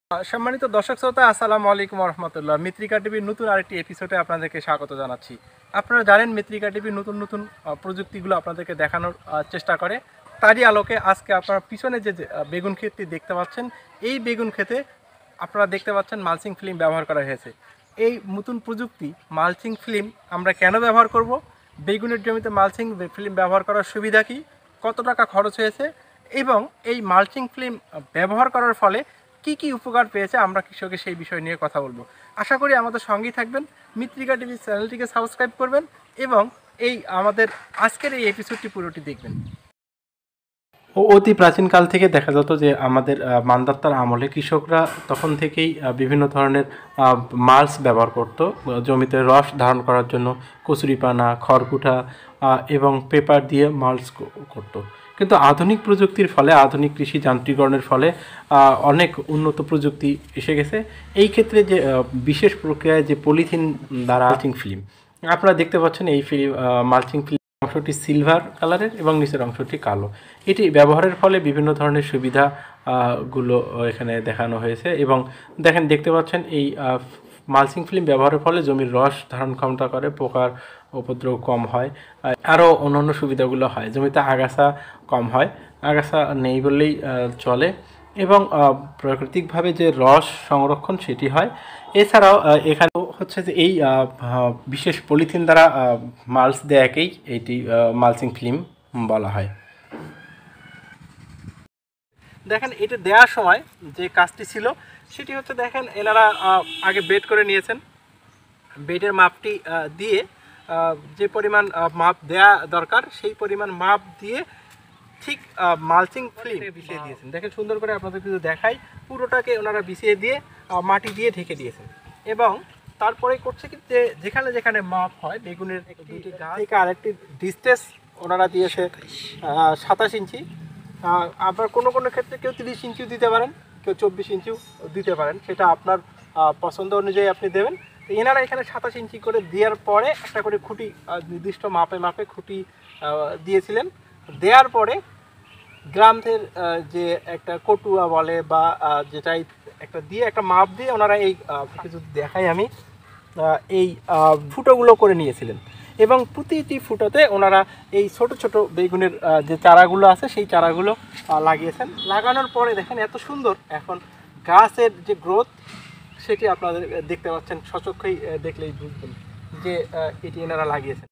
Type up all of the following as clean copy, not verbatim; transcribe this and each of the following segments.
সম্মানিত দর্শক শ্রোতা, আসসালামু আলাইকুম রহমতুল্লাহ। মৃত্তিকা টিভির নতুন আরেকটি এপিসোডে আপনাদেরকে স্বাগত জানাচ্ছি। আপনারা জানেন মৃত্তিকা টিভির নতুন নতুন প্রযুক্তিগুলো আপনাদেরকে দেখানোর চেষ্টা করে। তারই আলোকে আজকে আপনারা পিছনে যে বেগুন ক্ষেতটি দেখতে পাচ্ছেন, এই বেগুন ক্ষেতে আপনারা দেখতে পাচ্ছেন মালচিং ফিল্ম ব্যবহার করা হয়েছে। এই নতুন প্রযুক্তি মালচিং ফিল্ম আমরা কেন ব্যবহার করব, বেগুনের জমিতে মালচিং ফিল্ম ব্যবহার করার সুবিধা কী, কত টাকা খরচ হয়েছে এবং এই মালচিং ফিল্ম ব্যবহার করার ফলে কি কি উপকার পেয়েছে আমরা কৃষকের সেই বিষয় নিয়ে কথা বলবো। আশা করি আমাদের সঙ্গেই থাকবেন, মৃত্তিকা টিভি চ্যানেলটিকে সাবস্ক্রাইব করবেন এবং এই আমাদের আজকের এই এপিসোডটি পুরোটি দেখবেন। অতি প্রাচীনকাল থেকে দেখা যেত যে আমাদের মান্দাত্তার আমলে কৃষকরা তখন থেকেই বিভিন্ন ধরনের মালচ ব্যবহার করত জমিতে রস ধারণ করার জন্য। কচুরিপানা, খড়কুটা এবং পেপার দিয়ে মালচ করত। কিন্তু আধুনিক প্রযুক্তির ফলে, আধুনিক কৃষি যান্ত্রিকরণের ফলে অনেক উন্নত প্রযুক্তি এসে গেছে। এই ক্ষেত্রে যে বিশেষ প্রক্রিয়ায় যে পলিথিন দ্বারা মালচিং ফিল্ম আপনারা দেখতে পাচ্ছেন, এই মালচিং ফিল্ম অংশটি সিলভার কালারের এবং নিচের অংশটি কালো। এটি ব্যবহারের ফলে বিভিন্ন ধরনের সুবিধা গুলো এখানে দেখানো হয়েছে এবং দেখতে পাচ্ছেন এই মালচিং ফিল্ম ব্যবহারের ফলে জমির রস ধারণ ক্ষমতা করে, পোকার উপদ্রব কম হয়, আরও অন্যান্য সুবিধাগুলো হয়। জমিতে আগাছা কম হয়, আগাছা নেই বললেই চলে এবং প্রাকৃতিকভাবে যে রস সংরক্ষণ সেটি হয়। এছাড়াও এখানে হচ্ছে যে এই বিশেষ পলিথিন দ্বারা মালচ দেয়াকেই এইটি মালচিং ফিল্ম বলা হয়। দেখেন, এটা দেওয়ার সময় যে কাজটি ছিল সেটি হচ্ছে, দেখেন এনারা আগে বেড করে নিয়েছেন। বেডের মাপটি দিয়ে যে পরিমাণ মাপ দেয়া দরকার সেই পরিমাণ মাপ দিয়ে ঠিক মালচিং ফিল্ম বিছিয়ে দিয়েছেন। দেখেন সুন্দর করে আপনাদের কিছু দেখাই, পুরোটাকে ওনারা বিছিয়ে দিয়ে মাটি দিয়ে ঢেকে দিয়েছেন এবং তারপরে করছে কি, যে যেখানে যেখানে মাপ হয় বেগুনের দুটি গাছ থেকে আরেকটি ডিস্টেন্স ওনারা দিয়েছে 27 ইঞ্চি। আবার কোনো কোনো ক্ষেত্রে কেউ 30 ইঞ্চিও দিতে পারেন, কেউ 24 ইঞ্চিও দিতে পারেন, সেটা আপনার পছন্দ অনুযায়ী আপনি দেবেন। তো এনারা এখানে 27 ইঞ্চি করে দেওয়ার পরে একটা করে খুঁটি নির্দিষ্ট মাপে মাপে খুঁটি দিয়েছিলেন। দেওয়ার পরে গ্রামের যে একটা কটুয়া বলে বা যেটাই একটা দিয়ে একটা মাপ দিয়ে ওনারা এই যদি দেখাই আমি, এই ফুটোগুলো করে নিয়েছিলেন এবং প্রতিটি ফুটোতে ওনারা এই ছোট ছোট বেগুনের যে চারাগুলো আছে সেই চারাগুলো লাগিয়েছেন। লাগানোর পরে দেখেন এত সুন্দর এখন গাছের যে গ্রোথ সেটি আপনাদের দেখতে পাচ্ছেন, সচক্ষেই দেখলেই বুঝবেন যে এটি এনারা লাগিয়েছেন।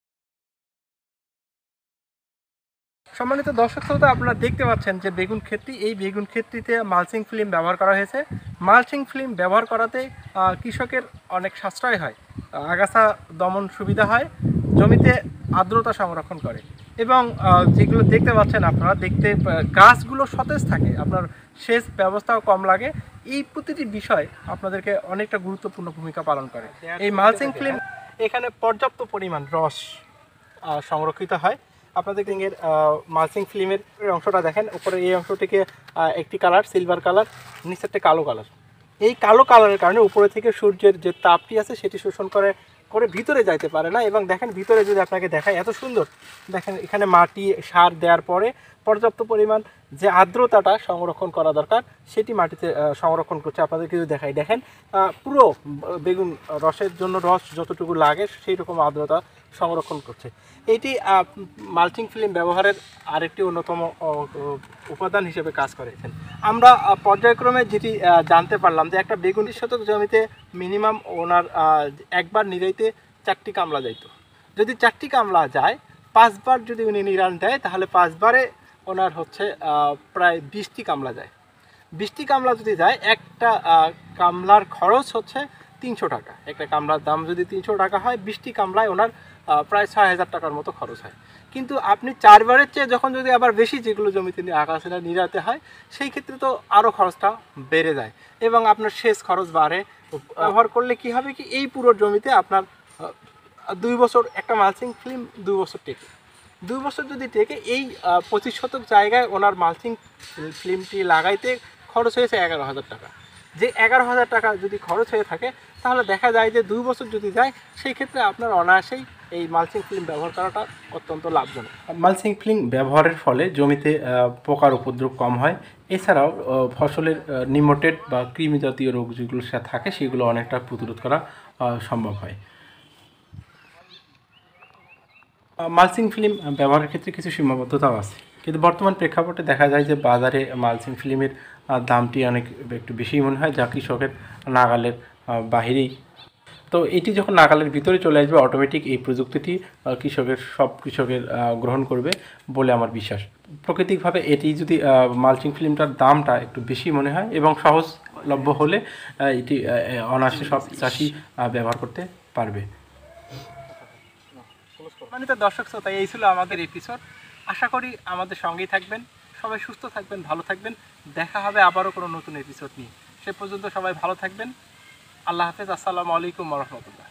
সম্মানিত দর্শক শ্রোতা, আপনারা দেখতে পাচ্ছেন যে বেগুন ক্ষেতটি, এই বেগুন ক্ষেতটিতে মালচিং ফিল্ম ব্যবহার করা হয়েছে। মালচিং ফিল্ম ব্যবহার করাতে কৃষকের অনেক সাশ্রয় হয়, আগাছা দমন সুবিধা হয়, জমিতে আর্দ্রতা সংরক্ষণ করে এবং যেগুলো দেখতে পাচ্ছেন আপনারা, দেখতে গাছগুলো সতেজ থাকে, আপনার সেচ ব্যবস্থাও কম লাগে। এই প্রতিটি বিষয় আপনাদেরকে অনেকটা গুরুত্বপূর্ণ ভূমিকা পালন করে। এই মালচিং ফিল্ম এখানে পর্যাপ্ত পরিমাণ রস সংরক্ষিত হয়। আপনাদের এর মালচিং ফিল্মের অংশটা দেখেন, উপরে এই অংশটিকে একটি কালার সিলভার কালার, নিচেরটা কালো কালার। এই কালো কালারের কারণে উপরে থেকে সূর্যের যে তাপটি আছে সেটি শোষণ করে ভিতরে যাইতে পারে না এবং দেখেন ভিতরে যদি আপনাকে দেখায় এত সুন্দর, দেখেন এখানে মাটি সার দেওয়ার পরে পর্যাপ্ত পরিমাণ যে আর্দ্রতাটা সংরক্ষণ করা দরকার সেটি মাটিতে সংরক্ষণ করছে। আপনাদেরকে যদি দেখাই, দেখেন পুরো বেগুন রসের জন্য রস যতটুকু লাগে সেই রকম আর্দ্রতা সংরক্ষণ করছে। এটি মালচিং ফিল্ম ব্যবহারের আরেকটি অন্যতম উপাদান হিসেবে কাজ করেছেন। আমরা পর্যায়ক্রমে যেটি জানতে পারলাম যে একটা বেগুন শতক জমিতে মিনিমাম ওনার একবার নিরাইতে 4টি কামলা যাইতো। যদি 4টি কামলা যায়, 5 বার যদি উনি নিরান দেয় তাহলে 5 বারে ওনার হচ্ছে প্রায় 20টি কামলা যায়। 20টি কামলা যদি যায়, একটা কামলার খরচ হচ্ছে 300 টাকা। একটা কামলার দাম যদি 300 টাকা হয়, 20টি কামলায় ওনার প্রায় 6000 টাকার মতো খরচ হয়। কিন্তু আপনি 4 বারের চেয়ে যখন যদি আবার বেশি যেগুলো জমিতে আগাছা নিরাতে হয়, সেই ক্ষেত্রে তো আরও খরচটা বেড়ে যায় এবং আপনার সেচ খরচ বাড়ে। ব্যবহার করলে কি হবে কি, এই পুরো জমিতে আপনার 2 বছর একটা মালচিং ফিল্ম 2 বছর টেকে। 2 বছর যদি টেকে, এই 25 শতক জায়গায় ওনার মালচিং ফিল্মটি লাগাইতে খরচ হয়েছে 11,000 টাকা। যে 11,000 টাকা যদি খরচ হয়ে থাকে তাহলে দেখা যায় যে 2 বছর যদি যায় সেই ক্ষেত্রে আপনার অনায়াসেই এই মালচিং ফিল্ম ব্যবহার করাটা অত্যন্ত লাভজনক। মালচিং ফিল্ম ব্যবহারের ফলে জমিতে পোকার উপদ্রব কম হয়, এছাড়াও ফসলের নিমোটেড বা কৃমি জাতীয় রোগ যেগুলো থাকে সেগুলো অনেকটা প্রতিরোধ করা সম্ভব হয়। মালচিং ফিল্ম ব্যবহারের ক্ষেত্রে কিছু সীমাবদ্ধতাও আছে, কিন্তু বর্তমান প্রেক্ষাপটে দেখা যায় যে বাজারে মালচিং ফিল্মের দামটি অনেক একটু বেশি মনে হয়, যা কৃষকের নাগালের বাহিরেই। তো এটি যখন নাগালের ভিতরে চলে আসবে, অটোমেটিক এই প্রযুক্তিটি সব কৃষকের গ্রহণ করবে বলে আমার বিশ্বাস। প্রাকৃতিকভাবে এটি যদি মালচিং ফিল্মটার দামটা একটু বেশি মনে হয় এবং সহজলভ্য হলে এটি অনায়াসে সব চাষি ব্যবহার করতে পারবে। সম্মানিত দর্শক শ্রোতা, এই ছিল আমাদের এপিসোড। আশা করি আমাদের সঙ্গেই থাকবেন। সবাই সুস্থ থাকবেন, ভালো থাকবেন। দেখা হবে আবারও কোনো নতুন এপিসোড নিয়ে। সে পর্যন্ত সবাই ভালো থাকবেন। আল্লাহ হাফেজ। আসসালামু আলাইকুম ওয়া রাহমাতুল্লাহ।